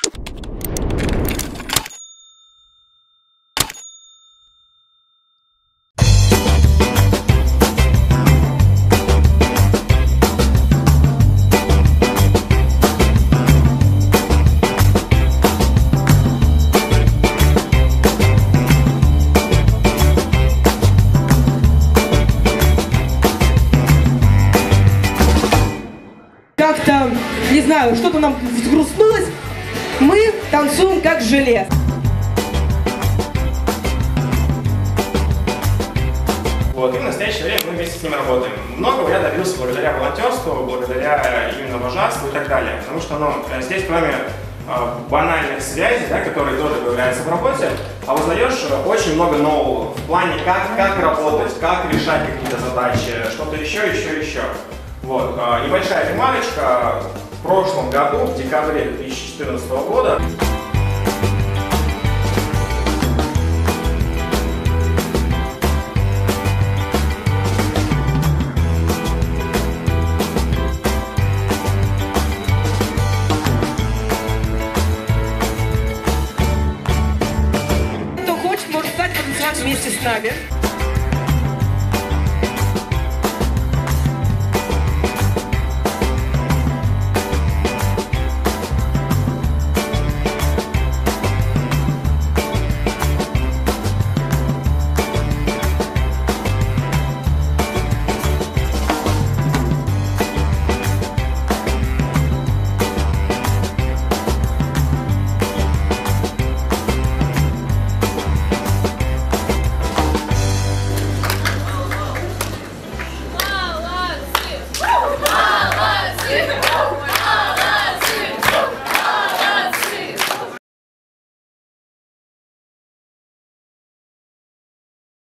Как-то, не знаю, что-то нам взгрустнулось, мы танцуем как желе. Вот, и в настоящее время мы вместе с ним работаем. Многого я добился благодаря волонтерству, благодаря именно вожатству и так далее. Потому что здесь, кроме банальных связей, да, которые тоже появляются в работе, узнаешь очень много нового в плане, как работать, как решать какие-то задачи, что-то еще. Вот. Небольшая ремарочка. В прошлом году, в декабре 2014 года, кто хочет, может стать потанцевать вместе с нами.